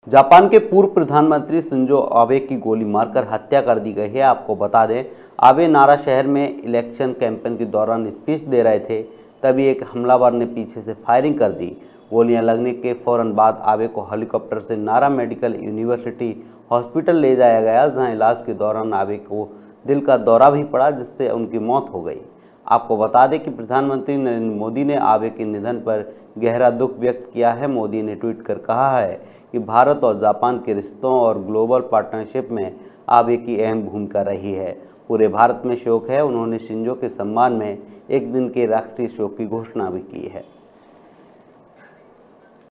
Japan के पूर्व प्रधानमंत्री शिंजो आबे की गोली मारकर हत्या कर दी गई है। आपको बता दें, आबे नारा शहर में इलेक्शन कैंपेन के दौरान स्पीच दे रहे थे, तभी एक हमलावर ने पीछे से फायरिंग कर दी। गोलियां लगने के फौरन बाद आबे को हेलीकॉप्टर से नारा मेडिकल यूनिवर्सिटी हॉस्पिटल ले जाया गया, जहां इलाज के दौरान आबे को दिल का दौरा भी पड़ा, जिससे उनकी मौत हो गई। आपको बता दें कि प्रधानमंत्री नरेंद्र मोदी ने आबे के निधन पर गहरा दुख व्यक्त किया है। मोदी ने ट्वीट कर कहा है कि भारत और जापान के रिश्तों और ग्लोबल पार्टनरशिप में आबे की अहम भूमिका रही है। पूरे भारत में शोक है। उन्होंने शिंजो के सम्मान में एक दिन के राष्ट्रीय शोक की घोषणा भी की है।